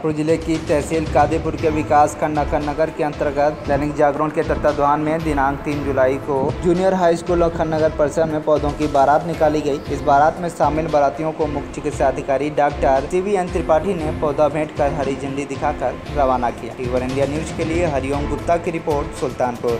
जमालपुर जिले की तहसील कादीपुर के विकास खंड नगर के अंतर्गत दैनिक जागरण के तत्वाधान में दिनांक 3 जुलाई को जूनियर हाई स्कूल और खंड नगर परिसर में पौधों की बारात निकाली गई। इस बारात में शामिल बारातियों को मुख्य चिकित्सा अधिकारी डॉक्टर CVN त्रिपाठी ने पौधा भेंट कर हरी झंडी दिखाकर रवाना किया। टीवी इंडिया न्यूज के लिए हरिओम गुप्ता की रिपोर्ट, सुल्तानपुर।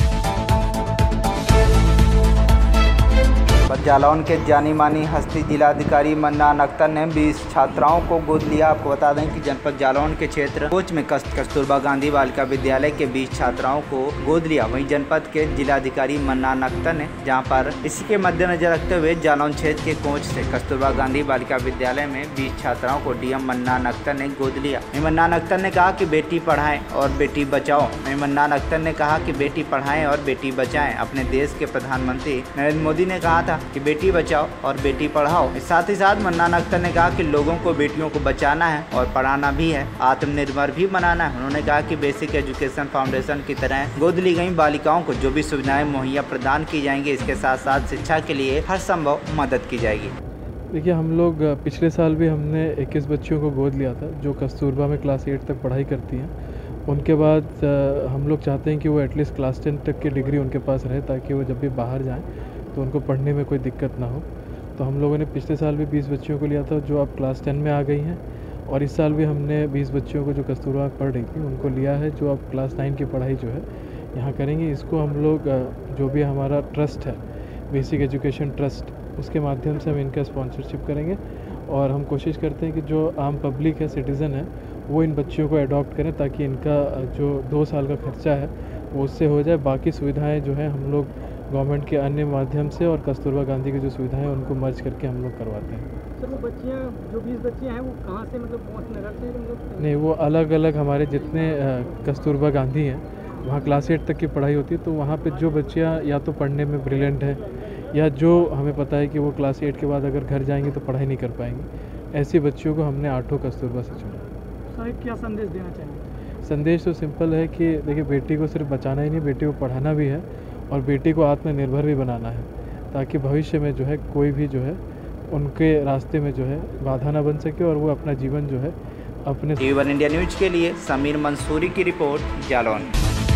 जालौन के जानी मानी हस्ती जिलाधिकारी मन्नान अख्तर ने 20 छात्राओं को गोद लिया। आपको बता दें कि जनपद जालौन के क्षेत्र कोच में कस्तूरबा गांधी बालिका विद्यालय के 20 छात्राओं को गोद लिया। वहीं जनपद के जिलाधिकारी मन्नान अख्तर ने जहां पर इसी के मद्देनजर रखते हुए जालौन क्षेत्र के कोच से कस्तूरबा गांधी बालिका विद्यालय में 20 छात्राओं को DM मन्नान अख्तर ने गोद लिया। मन्नान अख्तर ने कहा कि बेटी पढ़ाएं और बेटी बचाओ। मन्नान अख्तर ने कहा कि बेटी पढ़ाएं और बेटी बचाएं। अपने देश के प्रधानमंत्री नरेंद्र मोदी ने कहा था कि बेटी बचाओ और बेटी पढ़ाओ। साथ ही साथ मन्नान अख्तर ने कहा कि लोगों को बेटियों को बचाना है और पढ़ाना भी है, आत्मनिर्भर भी बनाना है। उन्होंने कहा कि बेसिक एजुकेशन फाउंडेशन की तरह गोद ली गई बालिकाओं को जो भी सुविधाएं मुहैया प्रदान की जाएंगी, इसके साथ साथ शिक्षा के लिए हर संभव मदद की जाएगी। देखिए, हम लोग पिछले साल भी हमने 21 बच्चियों को गोद लिया था जो कस्तूरबा में क्लास 8 तक पढ़ाई करती हैं। उनके बाद हम लोग चाहते हैं कि वो एटलीस्ट क्लास 10 तक की डिग्री उनके पास रहे ताकि वो जब भी बाहर जाएं तो उनको पढ़ने में कोई दिक्कत ना हो। तो हम लोगों ने पिछले साल भी 20 बच्चियों को लिया था जो अब क्लास 10 में आ गई हैं, और इस साल भी हमने 20 बच्चियों को जो कस्तूरबा पढ़ रही थी उनको लिया है जो अब क्लास 9 की पढ़ाई जो है यहाँ करेंगे। इसको हम लोग जो भी हमारा ट्रस्ट है, बेसिक एजुकेशन ट्रस्ट, उसके माध्यम से हम इनका स्पॉन्सरशिप करेंगे और हम कोशिश करते हैं कि जो आम पब्लिक है, सिटीज़न है, वो इन बच्चियों को अडॉप्ट करें ताकि इनका जो 2 साल का खर्चा है वो उससे हो जाए। बाकी सुविधाएं जो है हम लोग गवर्नमेंट के अन्य माध्यम से और कस्तूरबा गांधी की जो सुविधाएं हैं उनको मर्ज करके हम लोग करवाते हैं। सर, वो बच्चियाँ जो 20 बच्चियाँ हैं वो कहाँ से, मतलब कौन से नगर से? नहीं, वो अलग अलग हमारे जितने कस्तूरबा गांधी हैं वहाँ क्लास 8 तक की पढ़ाई होती है। तो वहाँ पे जो बच्चियाँ या तो पढ़ने में ब्रिलियंट है या जो हमें पता है कि वो क्लास 8 के बाद अगर घर जाएंगी तो पढ़ाई नहीं कर पाएंगी, ऐसी बच्चियों को हमने 8 कस्तूरबा से चुना। सर, क्या संदेश देना चाहिए? संदेश तो सिंपल है कि देखिए, बेटी को सिर्फ बचाना ही नहीं, बेटी को पढ़ाना भी है और बेटी को आत्मनिर्भर भी बनाना है ताकि भविष्य में जो है कोई भी जो है उनके रास्ते में जो है बाधा ना बन सके और वो अपना जीवन जो है अपने। टीवी इंडिया न्यूज के लिए समीर मंसूरी की रिपोर्ट, जालौन।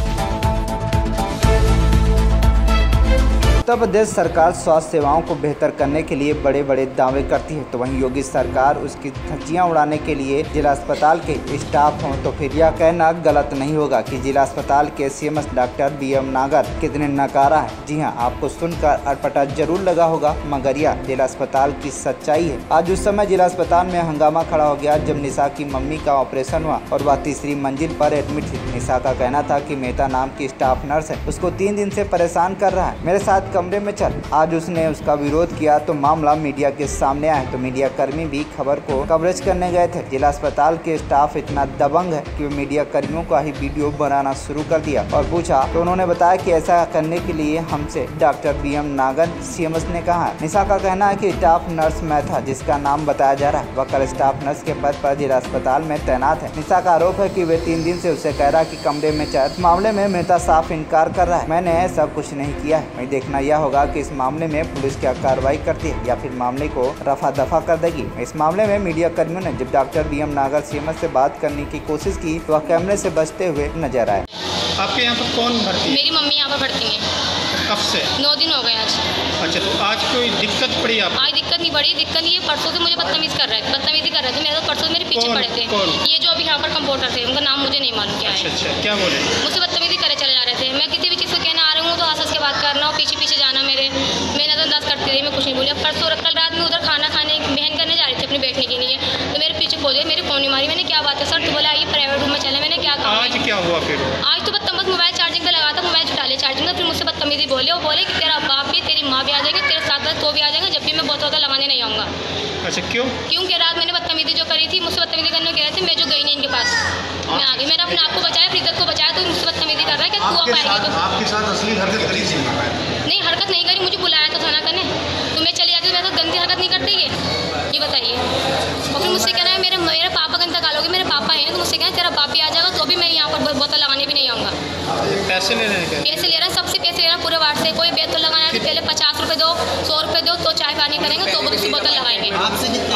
उत्तर प्रदेश सरकार स्वास्थ्य सेवाओं को बेहतर करने के लिए बड़े बड़े दावे करती है, तो वहीं योगी सरकार उसकी धज्जियां उड़ाने के लिए जिला अस्पताल के स्टाफ हों तो फिर यह कहना गलत नहीं होगा कि जिला अस्पताल के CMS डॉक्टर BM नागर कितने नकारा है। जी हां, आपको सुनकर अटपटा जरूर लगा होगा, मगर यह जिला अस्पताल की सच्चाई है। आज उस समय जिला अस्पताल में हंगामा खड़ा हो गया जब निशा की मम्मी का ऑपरेशन हुआ और वह तीसरी मंजिल पर एडमिट थी। निशा का कहना था कि मेहता नाम की स्टाफ नर्स है, उसको 3 दिन से परेशान कर रहा है, मेरे साथ कमरे में चल। आज उसने उसका विरोध किया तो मामला मीडिया के सामने आया, तो मीडिया कर्मी भी खबर को कवरेज करने गए थे। जिला अस्पताल के स्टाफ इतना दबंग है कि वे मीडिया कर्मियों का ही वीडियो बनाना शुरू कर दिया और पूछा तो उन्होंने बताया कि ऐसा करने के लिए हमसे डॉक्टर BM नागर CMS ने कहा। निशा का कहना है कि स्टाफ नर्स मैं था जिसका नाम बताया जा रहा है, वह कल स्टाफ नर्स के पद पर जिला अस्पताल में तैनात है। निशा का आरोप है कि वे 3 दिन से उसे कह रहा कि कमरे में चल। मामले में मेहता साफ इनकार कर रहा है, मैंने ऐसा कुछ नहीं किया है। वही देखना यह होगा कि इस मामले में पुलिस क्या कार्रवाई करती है या फिर मामले को रफा दफा कर देगी। इस मामले में मीडिया कर्मियों ने जब डॉक्टर BM नागर CMS से बात करने की कोशिश की तो वह कैमरे से बचते हुए नजर आए। आपके यहाँ पर कौन भर्ती है? मेरी मम्मी यहाँ पर भर्ती है। कब से? 9 दिन हो गए आज। अच्छा, तो आज कोई दिक्कत पड़ी आप? आज दिक्कत नहीं पड़ी, दिक्कत ये परसों से मुझे बदतमीजी कर रहे थे। मेरे तो परसों मेरे पीछे पड़े थे। ये जो अभी यहाँ पर कंपाउंडर थे, उनका नाम मुझे नहीं मालूम क्या है। अच्छा, क्या बोले? मुझसे बदतमीजी करे चले जा रहे थे। मैं किसी भी चीज़ को कहने आ रही हूँ तो हंस के बात करना और पीछे पीछे जाना, मेरे मैं नजरअंदाज करती रही, मैं कुछ नहीं बोली। परसों कल रात में उधर खाना खाने बहन करने जा रही थी अपने बैठने के लिए, तो मेरे पीछे खोजे, मेरी फोन नहीं मारी। मैंने क्या बात है सर? तो बोला आइए प्राइवेट रूम में चले। मैंने क्या कहा? आज क्या हुआ फिर? आज तो बस मोबाइल चार्जिंग पे लगा था, मोबाइल डाले चार्जिंग में, फिर मुझसे बदतमीजी बोले। वो बोले कि तेरा बाप भी, तेरी माँ भी आ जाएगी, तेरे साथ तो भी आ जाएगा, जब भी मैं बहुत लगाने नहीं आऊँगा। अच्छा, क्यों? क्योंकि रात मैंने बदतमीजी जो करी थी, मुझसे बदतमीजी करने कह रहे थे, मैं जो गई नहीं इनके पास, मैं आ गई। मैंने अपने आप को बचाया, फ्रीजर को बचाया, तो मुझसे बदतमीजी कर रहा है कि तू अब आएगी तो। आपके साथ असली हरकत करी थी? नहीं, हरकत नहीं करी, मुझे बुलाया था थाना करने, तो मैं चली जाती हूँ। मैं तो गंदी हरकत नहीं करती ये बताइए। और फिर मुझसे कहना है मेरे पापा का इंतकाल हो गया, मेरे पापा हैं, तो मुझसे कहना तेरा बाप भी आ जाएगा तो भी मैं यहाँ पर बोतल लगाने भी नहीं आऊँगा। पैसे ले रहे हैं? पैसे ले रहा है, सबसे पैसे ले रहा है पूरे वार्ड से। कोई बेत तो लगाना है, पहले 50 रुपये दो, 100 रुपये दो, तो चाय पानी करेंगे तो बोतल लगाएंगे।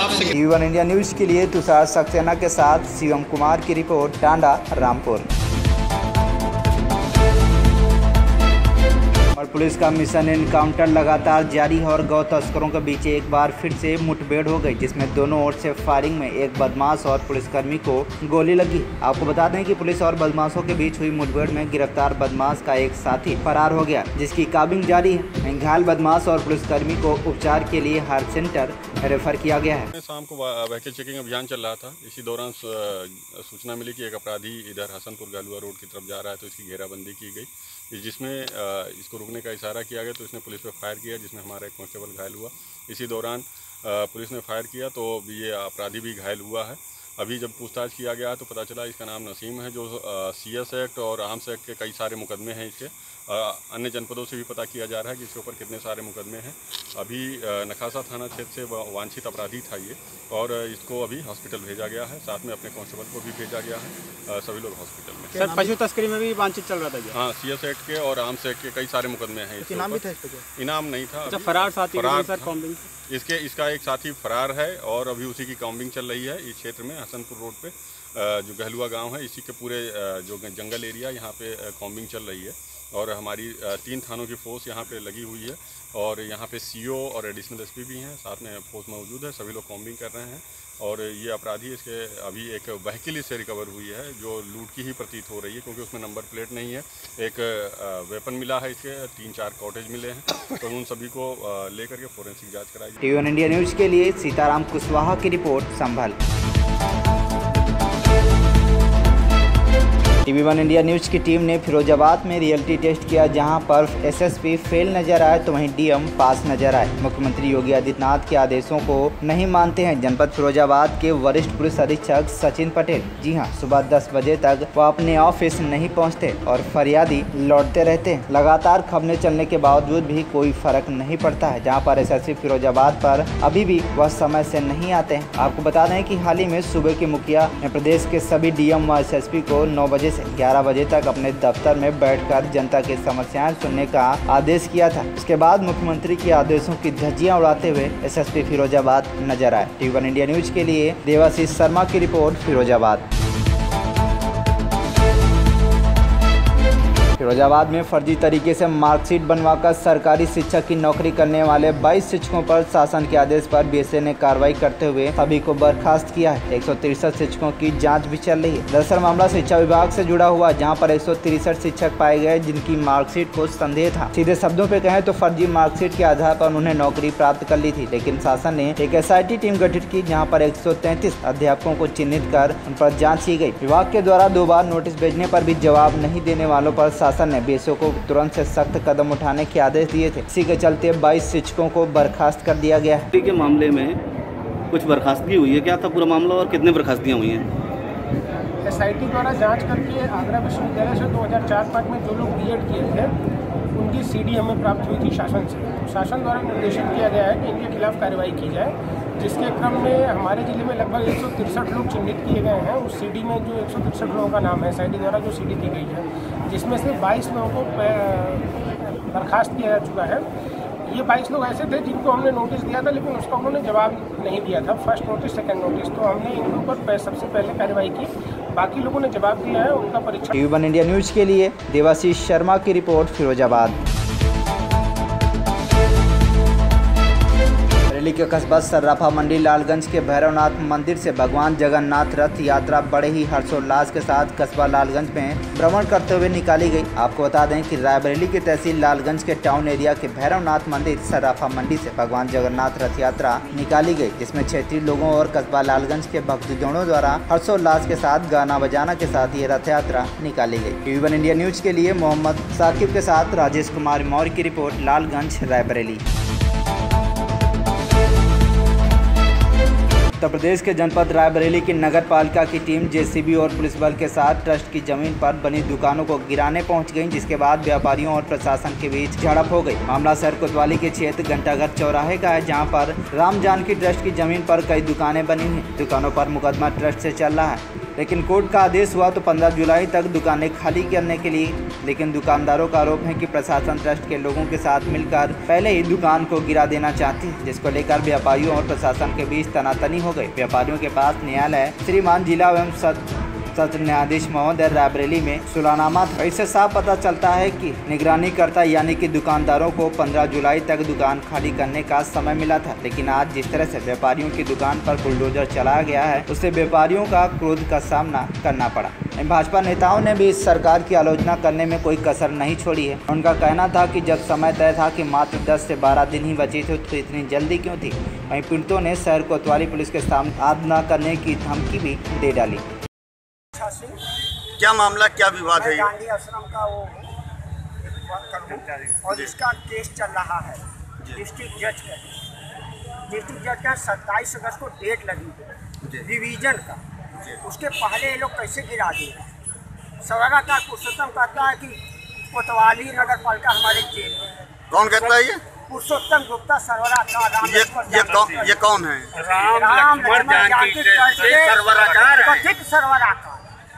टीवी वन इंडिया न्यूज के लिए तुषार सक्सेना के साथ शिवम कुमार की रिपोर्ट, टांडा, रामपुर। और पुलिस का मिशन एनकाउंटर लगातार जारी है और गौ तस्करों के बीच एक बार फिर से मुठभेड़ हो गई, जिसमें दोनों ओर से फायरिंग में एक बदमाश और पुलिसकर्मी को गोली लगी। आपको बता दें कि पुलिस और बदमाशों के बीच हुई मुठभेड़ में गिरफ्तार बदमाश का एक साथी फरार हो गया, जिसकी काबिंग जारी है। घायल बदमाश और पुलिसकर्मी को उपचार के लिए हार्ट सेंटर रेफर किया गया है। शाम को व्हीकल चेकिंग अभियान चल रहा था। इसी दौरान सूचना मिली कि एक अपराधी इधर हसनपुर गालुआ रोड की तरफ जा रहा है, तो इसकी घेराबंदी की गई, जिसमें इसको रुकने का इशारा किया गया, तो इसने पुलिस पे फायर किया, जिसमें हमारा एक कांस्टेबल घायल हुआ। इसी दौरान पुलिस ने फायर किया तो ये अपराधी भी घायल हुआ है। अभी जब पूछताछ किया गया तो पता चला इसका नाम नसीम है, जो CS एक्ट और आर्म्स एक्ट के कई सारे मुकदमे हैं इसके। अन्य जनपदों से भी पता किया जा रहा है कि इसके ऊपर कितने सारे मुकदमे हैं। अभी नखासा थाना क्षेत्र से वांछित अपराधी था ये, और इसको अभी हॉस्पिटल भेजा गया है। साथ में अपने कांस्टेबल को भी भेजा गया है। सभी लोग हॉस्पिटल में। सर, पशु तस्करी में भी वांछित चल रहा था क्या? हाँ, CS एक्ट के और आर्म्स एक्ट के कई सारे मुकदमे हैं। इनाम भी था इस पे? इनाम नहीं था। अच्छा, फरार साथी इसका एक साथी फरार है और अभी उसी की काउंटिंग चल रही है। इस क्षेत्र में हसनपुर रोड पे जो गहलुआ गांव है, इसी के पूरे जो जंगल एरिया, यहाँ पे कॉम्बिंग चल रही है। और हमारी 3 थानों की फोर्स यहाँ पे लगी हुई है, और यहाँ पे CO और एडिशनल SP भी हैं, साथ में फोर्स मौजूद है। सभी लोग कॉम्बिंग कर रहे हैं। और ये अपराधी, इसके अभी एक व्हीकल इससे रिकवर हुई है, जो लूट की ही प्रतीत हो रही है, क्योंकि उसमें नंबर प्लेट नहीं है। एक वेपन मिला है इसके, 3-4 कॉटेज मिले हैं, तो उन सभी को लेकर के फोरेंसिक जांच कराई। टीवी वन इंडिया न्यूज के लिए सीताराम कुशवाहा की report, Sambhal. TV one India news की टीम ने फिरोजाबाद में रियलिटी टेस्ट किया, जहां पर SSP फेल नजर आए तो वहीं DM पास नजर आए। मुख्यमंत्री योगी आदित्यनाथ के आदेशों को नहीं मानते हैं जनपद फिरोजाबाद के वरिष्ठ पुलिस अधीक्षक सचिन पटेल। जी हां, सुबह 10 बजे तक वो अपने ऑफिस नहीं पहुंचते और फरियादी लौटते रहते हैं। लगातार खबरें चलने के बावजूद भी कोई फर्क नहीं पड़ता है, जहाँ पर SSP फिरोजाबाद पर अभी भी वह समय से नहीं आते हैं। आपको बता दें कि हाल ही में सूबे के मुखिया ने प्रदेश के सभी DM व SSP को 9 बजे से 11 बजे तक अपने दफ्तर में बैठकर जनता की समस्याएं सुनने का आदेश किया था। इसके बाद मुख्यमंत्री के आदेशों की धज्जियां उड़ाते हुए SSP फिरोजाबाद नजर आए। टीवी वन इंडिया न्यूज के लिए देवाशीष शर्मा की रिपोर्ट, फिरोजाबाद। फिरोजाबाद में फर्जी तरीके से मार्कशीट बनवाकर सरकारी शिक्षक की नौकरी करने वाले 22 शिक्षकों पर शासन के आदेश पर BSA ने कार्रवाई करते हुए सभी को बर्खास्त किया है। 163 शिक्षकों की जांच भी चल रही है। दरअसल मामला शिक्षा विभाग से जुड़ा हुआ, जहां पर 163 शिक्षक पाए गए जिनकी मार्कशीट को संदेह था। सीधे शब्दों पे कहें तो फर्जी मार्कशीट के आधार पर उन्होंने नौकरी प्राप्त कर ली थी, लेकिन शासन ने एक SIT टीम गठित की, जहाँ पर 133 अध्यापकों को चिन्हित कर उन पर जाँच की गयी। विभाग के द्वारा 2 बार नोटिस भेजने पर भी जवाब नहीं देने वालों पर शासन ने BSO को तुरंत से सख्त कदम उठाने के आदेश दिए थे। इसी के चलते 22 शिक्षकों को बर्खास्त कर दिया गया है। के मामले में कुछ बर्खास्तगी हुई है, क्या था पूरा मामला और कितने बर्खास्तगियाँ हुई हैं? SIT द्वारा जांच करके आगरा विश्वविद्यालय से 2004-5 में जो लोग B.Ed किए थे, उनकी CD हमें प्राप्त हुई थी शासन से। तो शासन द्वारा निर्देशित किया गया है कि इनके खिलाफ कार्रवाई की जाए, जिसके क्रम में हमारे जिले में लगभग 163 लोग चिन्हित किए गए हैं। उस CD में जो 163 लोगों का नाम है, SIT द्वारा जो CD दी गई है, जिसमें से 22 लोगों को बर्खास्त किया जा चुका है। ये 22 लोग ऐसे थे जिनको हमने नोटिस दिया था, लेकिन उसका उन्होंने जवाब नहीं दिया था, फर्स्ट नोटिस, सेकंड नोटिस। तो हमने इनके ऊपर सबसे पहले कार्रवाई की। बाकी लोगों ने जवाब दिया है, उनका परीक्षा। टीवी वन इंडिया न्यूज के लिए देवाशीष शर्मा की रिपोर्ट, फिरोजाबाद। बरेली के कस्बा सर्राफा मंडी लालगंज के भैरवनाथ मंदिर से भगवान जगन्नाथ रथ यात्रा बड़े ही हर्षोल्लास के साथ कस्बा लालगंज में भ्रमण करते हुए निकाली गई। आपको बता दें कि रायबरेली की तहसील लालगंज के टाउन एरिया के भैरवनाथ मंदिर सर्राफा मंडी से भगवान जगन्नाथ रथ यात्रा निकाली गई, जिसमें क्षेत्रीय लोगों और कस्बा लालगंज के भक्तजनों द्वारा हर्षोल्लास के साथ गाना बजाना के साथ ये रथ यात्रा निकाली गई। टीवी वन इंडिया न्यूज के लिए मोहम्मद साकिब के साथ राजेश कुमार मौर्य की रिपोर्ट, लालगंज, रायबरेली। उत्तर प्रदेश के जनपद रायबरेली की नगर पालिका की टीम JCB और पुलिस बल के साथ ट्रस्ट की जमीन पर बनी दुकानों को गिराने पहुंच गई, जिसके बाद व्यापारियों और प्रशासन के बीच झड़प हो गई। मामला शहर कोतवाली के क्षेत्र घंटाघर चौराहे का है, जहां पर राम जानकी ट्रस्ट की जमीन पर कई दुकानें बनी हुई। दुकानों पर मुकदमा ट्रस्ट से चल रहा है। लेकिन कोर्ट का आदेश हुआ तो 15 जुलाई तक दुकानें खाली करने के लिए। लेकिन दुकानदारों का आरोप है कि प्रशासन ट्रस्ट के लोगों के साथ मिलकर पहले ही दुकान को गिरा देना चाहती है, जिसको लेकर व्यापारियों और प्रशासन के बीच तनातनी हो गई। व्यापारियों के पास न्यायालय श्रीमान जिला एवं सत्र न्यायाधीश महोदय रायबरेली में सुलहनामा था। इससे साफ पता चलता है कि निगरानीकर्ता यानी कि दुकानदारों को 15 जुलाई तक दुकान खाली करने का समय मिला था। लेकिन आज जिस तरह से व्यापारियों की दुकान पर बुलडोजर चलाया गया है, उससे व्यापारियों का क्रोध का सामना करना पड़ा। भाजपा नेताओं ने भी इस सरकार की आलोचना करने में कोई कसर नहीं छोड़ी है। उनका कहना था कि जब समय तय था कि मात्र 10 से 12 दिन ही बचे थे तो इतनी जल्दी क्यों थी। वहीं पीड़ितों ने शहर कोतवाली पुलिस के सामने आत्महत्या करने की धमकी भी दे डाली। क्या मामला, क्या विवाद है? गांधी आश्रम का वो और इसका केस चल रहा है डिस्ट्रिक्ट जज का 27 अगस्त को डेट लगी रिवीजन का। उसके पहले ये लोग कैसे गिरा दिए। सवरा का पुरुषोत्तम कहता है कि कोतवाली नगर पालिका हमारे जेल में। कौन कहता है ये? पुरुषोत्तम गुप्ता सरवरा का। ये कौन है? राम लक्ष्मण जानकी कथित सरवराकार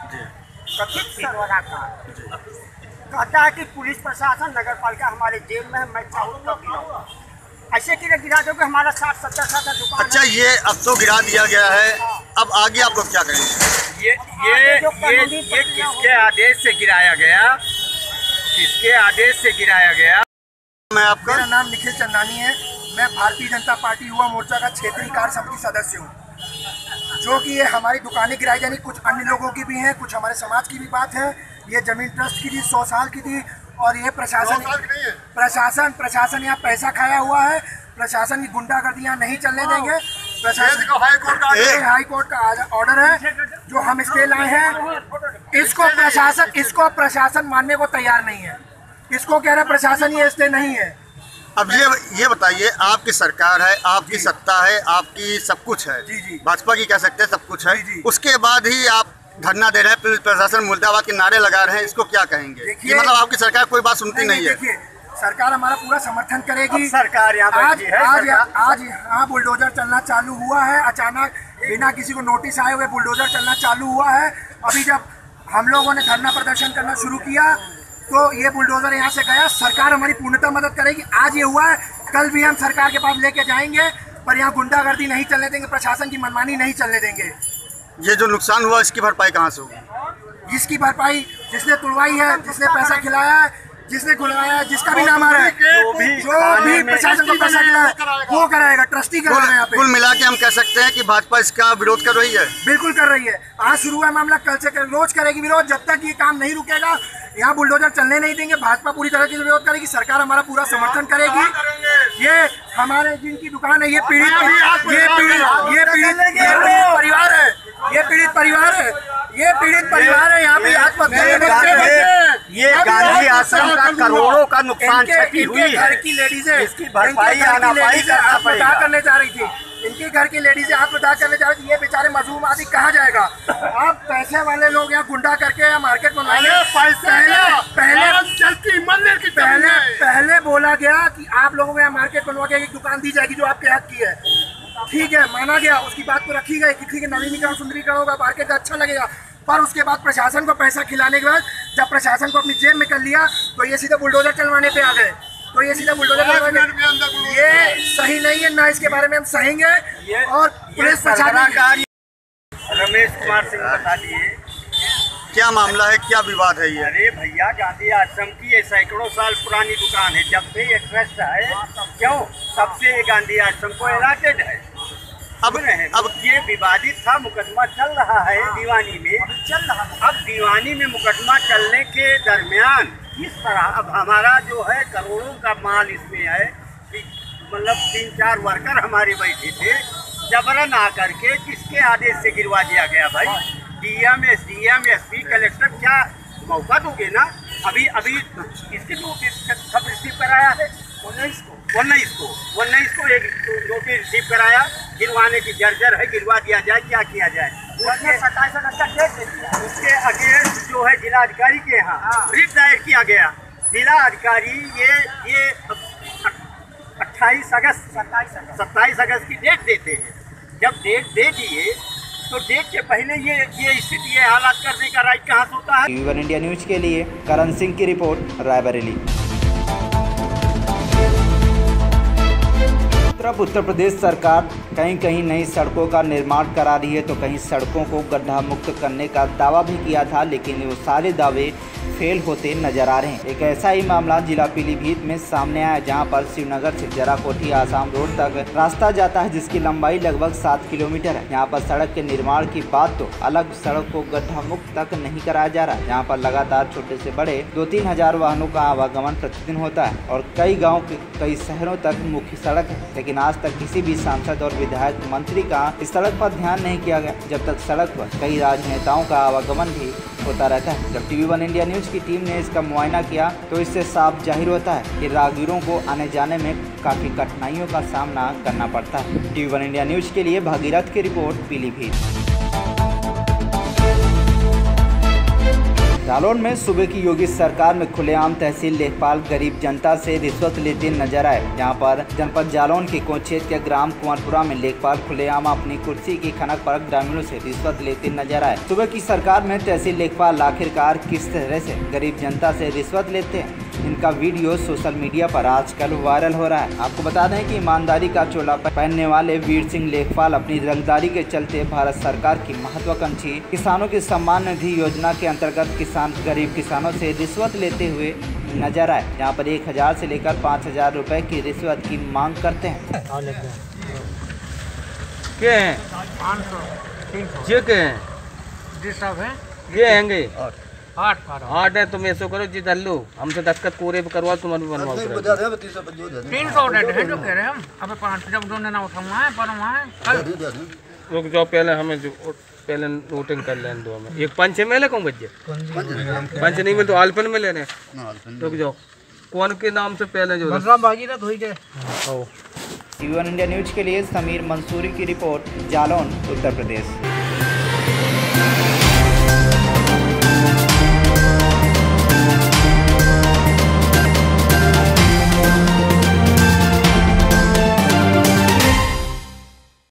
कहता है कि पुलिस प्रशासन नगर पालिका हमारे जेल में है, मैं चाहूँ तो गिराऊँ। ऐसे गिरा दोगे हमारा 60-70 साल का दुकान। अच्छा, ये अब तो गिरा दिया गया है, अब आगे आप लोग क्या करेंगे? ये किसके आदेश से गिराया गया? किसके आदेश से गिराया गया? मैं आपका? मेरा नाम निखिल चंदानी है। मैं भारतीय जनता पार्टी युवा मोर्चा का क्षेत्रीय कार्य समिति सदस्य हूँ। जो कि ये हमारी दुकानें गिराई जानी, कुछ अन्य लोगों की भी हैं, कुछ हमारे समाज की भी बात है। ये जमीन ट्रस्ट की थी, 100 साल की थी। और ये प्रशासन यहाँ पैसा खाया हुआ है। प्रशासन की गुंडागर्दियाँ नहीं चलने देंगे। प्रशासन हाई कोर्ट का ऑर्डर है जो हम स्टे लाए हैं। इसको प्रशासन मानने को तैयार नहीं है। इसको कह रहा प्रशासन ये स्टे नहीं है। अब ये बताइए, आपकी सरकार है, आपकी सत्ता है, आपकी सब कुछ है। जी। भाजपा की कह सकते हैं सब कुछ है। जी। उसके बाद ही आप धरना दे रहे हैं, पुलिस प्रशासन मुर्दाबाद के नारे लगा रहे हैं, इसको क्या कहेंगे? कि मतलब आपकी सरकार कोई बात सुनती नहीं है। देखिए, सरकार हमारा पूरा समर्थन करेगी। सरकार आज यहाँ बुलडोजर चलना चालू हुआ है। अचानक बिना किसी को नोटिस आए हुए बुलडोजर चलना चालू हुआ है। अभी जब हम लोगों ने धरना प्रदर्शन करना शुरू किया तो ये बुलडोजर यहाँ से गया। सरकार हमारी पूर्णतः मदद करेगी। आज ये हुआ है, कल भी हम सरकार के पास लेके जाएंगे, पर यहाँ गुंडागर्दी नहीं चलने देंगे, प्रशासन की मनमानी नहीं चलने देंगे। ये जो नुकसान हुआ इसकी भरपाई कहाँ से होगी? जिसकी भरपाई जिसने तुड़वाई है, जिसने पैसा खिलाया है, जिसने खुलवाया है, जिसका भी नाम आ रहा है, जो भी प्रशासन को पैसा खिलाया वो कराएगा, ट्रस्टी कराएगा। यहाँ पे कुल मिला के हम कह सकते हैं कि भाजपा इसका विरोध कर रही है। बिल्कुल कर रही है। आज शुरू हुआ मामला, कल से रोज करेगी विरोध। जब तक ये काम नहीं रुकेगा, यहाँ बुलडोजर चलने नहीं देंगे। भाजपा पूरी तरह से विरोध करेगी। सरकार हमारा पूरा समर्थन करेगी। ये हमारे जिनकी दुकान है, ये पीड़ित परिवार है। यहाँ पे ये गांधी आश्रम का करोड़ों का नुकसान क्षति हुई है। घर की लेडीज है, इसकी भरपाई आत्महत्या करने जा रही थी। इनके घर की लेडीज आत्महत्या करने जा रही थी। ये बेचारे मजलूम आदि कहाँ जाएगा? अब पैसे वाले लोग यहाँ गुंडा करके या मार्केट बनवाएंगे। पहले बोला गया कि आप लोगों को यहाँ मार्केट बनवा के एक दुकान दी जाएगी जो आपके हक की है। ठीक है, माना गया, उसकी बात को रखी गई कि ठीक है, नवीनीकरण सुंदरीकरण होगा, मार्केट अच्छा लगेगा। पर उसके बाद प्रशासन को पैसा खिलाने के बाद जब प्रशासन को अपनी जेब में कर लिया तो ये सीधे बुलडोजर चलवाने पे आ गए। ये सही नहीं है, ना इसके बारे में हम सहेंगे। और पुलिस प्रशासन रमेश कुमार सिंह बता दिए क्या मामला है, क्या विवाद है ये? अरे भैया, गांधी आश्रम की ये सैकड़ों साल पुरानी दुकान है। जब से ये ट्रस्ट है, क्यों, तब से ये गांधी आश्रम को अलॉटेड है। अब ये विवादित था, मुकदमा चल रहा है दीवानी में, अब दीवानी में मुकदमा चलने के दरमियान किस तरह अब हमारा जो है करोड़ों का माल इसमें है, मतलब 3-4 वर्कर हमारे बैठे थे, जबरन आकर के किसके आदेश से गिरवा दिया गया भाई? डीएम, एसडीएम, एसपी, कलेक्टर, क्या मौका दोगे ना? अभी इसके सब रिसीव कराया है 19 को एक नोटिस रिसीव कराया, गिरवाने की जर्जर है, गिरवा दिया जाए, क्या किया जाए? उसके अगेंस्ट जो है जिलाधिकारी के यहाँ रिट दायर किया गया। जिला अधिकारी ये 27 अगस्त की डेट देते हैं। जब डेट दे दिए तो देख के पहले ये स्थिति ये हालात करने का राइट कहाँ से होता है। TV1 इंडिया न्यूज के लिए करण सिंह की रिपोर्ट, रायबरेली। उत्तर प्रदेश सरकार कहीं कहीं नई सड़कों का निर्माण करा रही है तो कहीं सड़कों को गड्ढा मुक्त करने का दावा भी किया था, लेकिन वो सारे दावे फेल होते नजर आ रहे हैं। एक ऐसा ही मामला जिला पीलीभीत में सामने आया, जहां पर शिवनगर से जराकोठी आसाम रोड तक रास्ता जाता है, जिसकी लंबाई लगभग 7 किलोमीटर है। यहां पर सड़क के निर्माण की बात तो अलग, सड़क को गड्ढा मुक्त तक नहीं कराया जा रहा। यहाँ पर लगातार छोटे से बड़े 2-3 हजार वाहनों का आवागमन प्रतिदिन होता है और कई गाँव के कई शहरों तक मुख्य सड़क है, लेकिन आज तक किसी भी सांसद और विधायक मंत्री का इस सड़क पर ध्यान नहीं किया गया। जब तक सड़क पर कई राजनेताओं का आवागमन भी होता रहता है। जब TV1 इंडिया न्यूज की टीम ने इसका मुआयना किया तो इससे साफ जाहिर होता है कि राहगीरों को आने जाने में काफी कठिनाइयों का सामना करना पड़ता है। TV1 इंडिया न्यूज के लिए भागीरथ की रिपोर्ट, पीलीभीत। जालौन में सूबे की योगी सरकार में खुलेआम तहसील लेखपाल गरीब जनता से रिश्वत लेते नजर आए। यहां पर जनपद जालौन के कोचेत के ग्राम कुंवरपुरा में लेखपाल खुलेआम अपनी कुर्सी की खनक पर ग्रामीणों से रिश्वत लेते नजर आए। सूबे की सरकार में तहसील लेखपाल आखिरकार किस तरह से गरीब जनता से रिश्वत लेते हैं, इनका वीडियो सोशल मीडिया पर आजकल वायरल हो रहा है। आपको बता दें कि ईमानदारी का चोला पहनने वाले वीर सिंह लेखपाल अपनी रंगदारी के चलते भारत सरकार की महत्वाकांक्षी किसानों की सम्मान निधि योजना के अंतर्गत गरीब किसानों से रिश्वत लेते हुए नजर आए। यहाँ पर 1000 से लेकर 5000 रुपए की रिश्वत की मांग करते हैं। क्या है? 500 ये क्या है? जी सब है, ये हैंगे 8 है। तुम ऐसा करो जी दल्लू, हमसे दस्तखत कोरे पे करवा, तुम भी बनवाओ। 300 डेट है जो कह रहे हैं हम। अबे 5 जब दोनों ना उठाऊंगा है पर वहाँ रुक जाओ, पहले हमें पहले नोटिंग कर लेने दो हमें। एक पंच में ले कहूँ बच्चे, पंच नहीं मिले तो आलपन में लेने। रुक जाओ, कौन के नाम से पहले जो भागीरथ हो गए। TV1 इंडिया न्यूज के लिए समीर मंसूरी की रिपोर्ट, जालौन, उत्तर प्रदेश।